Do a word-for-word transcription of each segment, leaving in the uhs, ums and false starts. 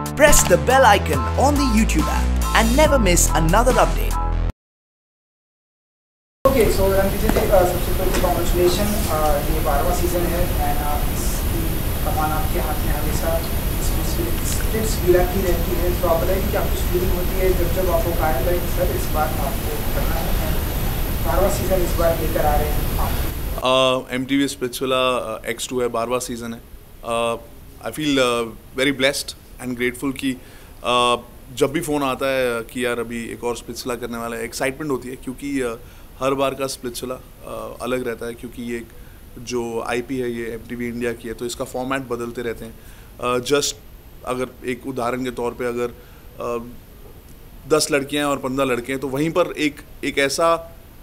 Press the bell icon on the YouTube app and never miss another update. Okay, so Ranvijay जी सबसे पहले congratulation, ये बारहवां season है and इसकी कमान आपके हाथ में हमेशा स्प्लिट्सविला की रहती है। तो आप बताइए कि आपकी फीलिंग होती है जब जब आपको कहा जाए कि सर इस बार आपको करना है, बारहवां सीजन इस बार लेकर आ रहे हैं आप? M T V Splitsvilla X two है, बारहवां सीजन है। I feel very blessed and grateful कि uh, जब भी फ़ोन आता है कि यार अभी एक और स्प्लिट्सविला करने वाला है, एक्साइटमेंट होती है क्योंकि uh, हर बार का स्प्लिट्सविला uh, अलग रहता है क्योंकि ये जो आईपी है ये एम टी वी इंडिया की है, तो इसका फॉर्मेट बदलते रहते हैं। जस्ट uh, अगर एक उदाहरण के तौर पे अगर uh, दस लड़कियां हैं और पंद्रह लड़के हैं तो वहीं पर एक एक ऐसा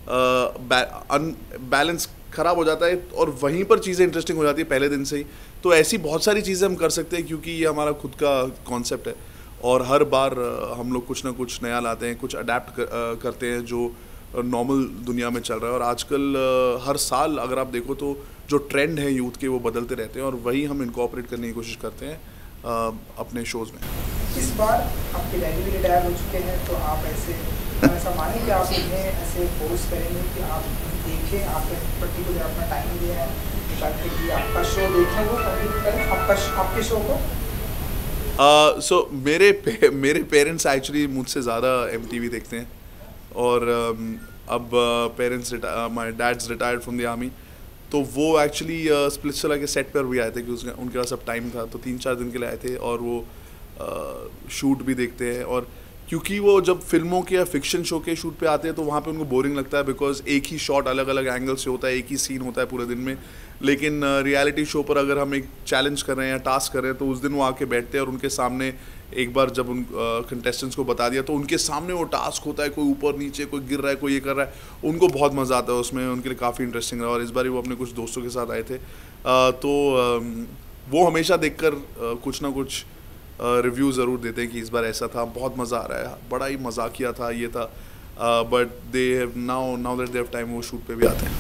बैलेंस ख़राब हो जाता है और वहीं पर चीज़ें इंटरेस्टिंग हो जाती है पहले दिन से ही। तो ऐसी बहुत सारी चीज़ें हम कर सकते हैं क्योंकि ये हमारा खुद का कॉन्सेप्ट है और हर बार हम लोग कुछ ना कुछ नया लाते हैं, कुछ अडेप्ट कर, करते हैं जो नॉर्मल दुनिया में चल रहा है। और आजकल हर साल अगर आप देखो तो जो ट्रेंड है यूथ के वो बदलते रहते हैं और वही हम इनकॉर्पोरेट करने की कोशिश करते हैं अपने शोज़ में। इस बार आपके डैडी भी रिटायर हो चुके हैं, तो आप ऐसे ऐसा माने कि आप उन्हें ऐसे फोर्स करेंगे कि आप देखें, आपके पर्टिकुलर अपना टाइम दिया है निकाल के कि आपका शो देखें, वो कंप्लीट करें आपका आपके शो को? सो uh, so, मेरे पे, मेरे पेरेंट्स एक्चुअली मुझसे ज़्यादा एम टी वी देखते हैं और um, अब parents my dad's retired from the army, तो वो एक्चुअली स्प्लिट्सविला के सेट पर भी आए थे कि उसके उनके पास अब टाइम था, तो तीन चार दिन के लिए आए थे और वो शूट uh, भी देखते हैं। और क्योंकि वो जब फिल्मों के या फिक्शन शो के शूट पे आते हैं तो वहाँ पे उनको बोरिंग लगता है बिकॉज एक ही शॉट अलग अलग एंगल से होता है, एक ही सीन होता है पूरे दिन में। लेकिन रियलिटी शो पर अगर हम एक चैलेंज कर रहे हैं या टास्क कर रहे हैं तो उस दिन वो आके बैठते हैं और उनके सामने एक बार जब उन कंटेस्टेंट्स को बता दिया तो उनके सामने वो टास्क होता है, कोई ऊपर नीचे, कोई गिर रहा है, कोई ये कर रहा है, उनको बहुत मज़ा आता है उसमें, उनके लिए काफ़ी इंटरेस्टिंग रहा। और इस बार वो अपने कुछ दोस्तों के साथ आए थे, तो वो हमेशा देख कर कुछ ना कुछ रिव्यू ज़रूर देते हैं कि इस बार ऐसा था, बहुत मज़ा आ रहा है, बड़ा ही मजाकिया था, ये था। But they have now now that they have time वो शूट पे भी आते हैं।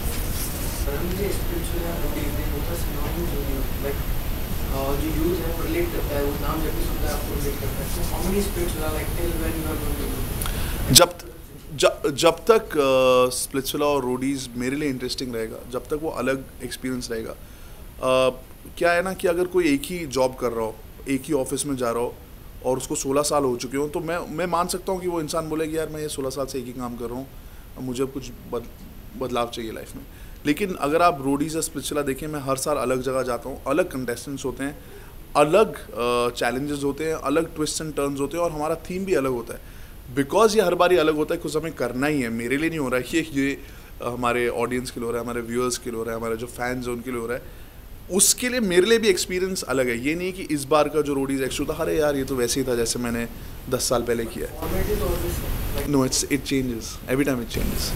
जो यूथ है वो रिलेट करता है, वो नाम जब भी सुनता है आपको रिलेट करता है। So how many Splitsvilla like till when you are going to? जब जब जब तक स्प्लिट्सविला और रोडीज़ मेरे लिए इंटरेस्टिंग रहेगा, जब तक वो अलग एक्सपीरियंस रहेगा। uh, क्या है ना कि अगर कोई एक ही जॉब कर रहा हो, एक ही ऑफिस में जा रहा हो और उसको सोलह साल हो चुके हो, तो मैं मैं मान सकता हूँ कि वो इंसान बोलेगा यार मैं ये सोलह साल से एक ही काम कर रहा हूँ, मुझे अब कुछ बद, बदलाव चाहिए लाइफ में। लेकिन अगर आप रोडीज़ या स्प्लिट्सविला देखें, मैं हर साल अलग जगह जाता हूँ, अलग कंटेस्टेंट्स होते हैं, अलग चैलेंजेस uh, होते हैं, अलग ट्विस्ट एंड टर्न्स होते हैं और हमारा थीम भी अलग होता है। बिकॉज ये हर बार अलग होता है, कुछ हमें करना ही है, मेरे लिए नहीं हो रहा है, ये ये हमारे ऑडियंस के लिए हो रहा है, हमारे व्यूअर्स के लिए हो रहा है, हमारे जो फैंस हैं उनके लिए हो रहा है, उसके लिए मेरे लिए भी एक्सपीरियंस अलग है। ये नहीं कि इस बार का जो रोडीज़ एक्स था, अरे यार ये तो वैसे ही था जैसे मैंने दस साल पहले किया है। No, it's it changes every time, it changes.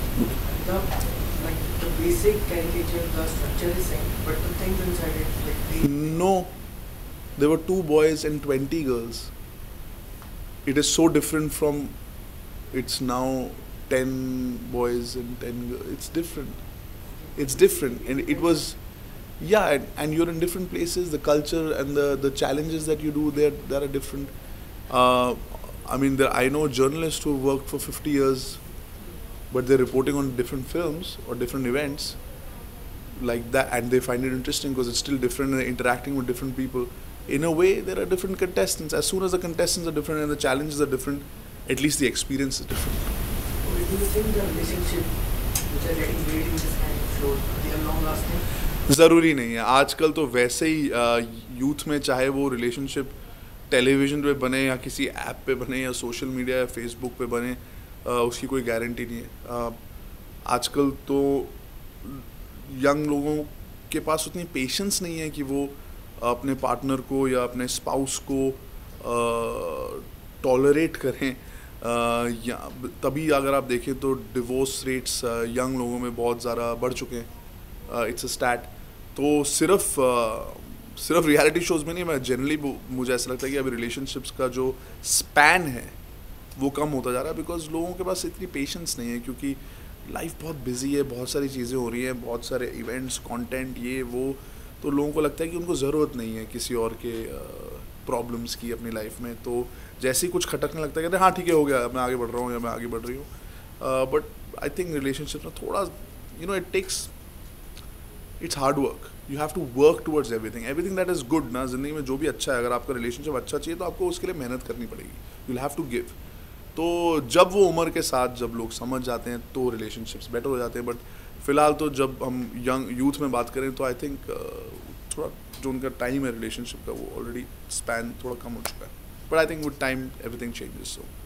No, there were two boys and twenty girls. It is so different from it's now ten boys and ten girls. It's different. It's different, and it was. Yeah, and, and you're in different places. The culture and the, the challenges that you do there, there are different. Uh, I mean, there, I know journalists who worked for fifty years, but they're reporting on different films or different events like that, and they find it interesting because it's still different and they're interacting with different people. In a way, there are different contestants. As soon as the contestants are different and the challenges are different, at least the experience is different. Do you think the relationship which are getting made in this kind of shows, they are long lasting? ज़रूरी नहीं है। आजकल तो वैसे ही youth में, चाहे वो relationship television पे बने या किसी ऐप पे बने या सोशल मीडिया या फेसबुक पे बने, आ, उसकी कोई गारंटी नहीं है। आजकल तो यंग लोगों के पास उतनी पेशेंस नहीं है कि वो अपने पार्टनर को या अपने स्पाउस को टॉलरेट करें। आ, या तभी अगर आप देखें तो डिवोर्स रेट्स यंग लोगों में बहुत ज़्यादा बढ़ चुके हैं। It's a stat. तो सिर्फ uh, सिर्फ रियलिटी शोज़ में नहीं, मैं जनरली मुझे ऐसा लगता है कि अभी रिलेशनशिप्स का जो स्पैन है वो कम होता जा रहा है बिकॉज लोगों के पास इतनी पेशेंस नहीं है क्योंकि लाइफ बहुत बिजी है, बहुत सारी चीज़ें हो रही हैं, बहुत सारे इवेंट्स, कंटेंट, ये वो, तो लोगों को लगता है कि उनको ज़रूरत नहीं है किसी और के प्रॉब्लम्स की अपनी लाइफ में, तो जैसे ही कुछ खटकने लगता है कहते हैं हाँ ठीक है हो गया, मैं आगे बढ़ रहा हूँ या मैं आगे बढ़ रही हूँ. बट आई थिंक रिलेशनशिप में थोड़ा you know it takes it's hard work. You have to work towards everything everything that is good ना ज़िंदगी में. जो भी अच्छा है, अगर आपका रिलेशनशिप अच्छा चाहिए तो आपको उसके लिए मेहनत करनी पड़ेगी. You will have to give. तो जब वो उम्र के साथ जब लोग समझ जाते हैं तो रिलेशनशिप्स बेटर हो जाते हैं. बट फिलहाल तो जब हम यंग यूथ में बात करें तो आई थिंक uh, थोड़ा जो उनका टाइम है रिलेशनशिप का वो ऑलरेडी स्पैन थोड़ा कम हो चुका है. But I think with time everything changes. So